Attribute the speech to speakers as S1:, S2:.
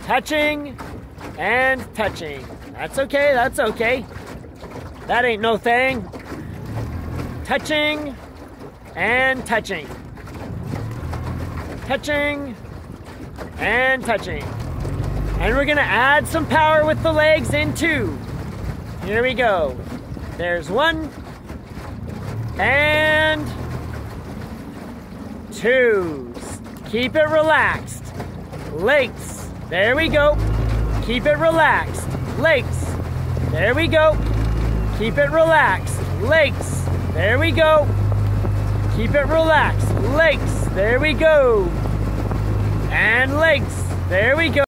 S1: touching, and touching. That's okay, that's okay. That ain't no thing. Touching, and touching. Touching, and touching. And we're gonna add some power with the legs in too. Here we go. There's 1, and 2. Keep it relaxed. Legs, there we go. Keep it relaxed. Legs, there we go. Keep it relaxed. Legs, there we go. Keep it relaxed. Legs, there we go. And legs, there we go.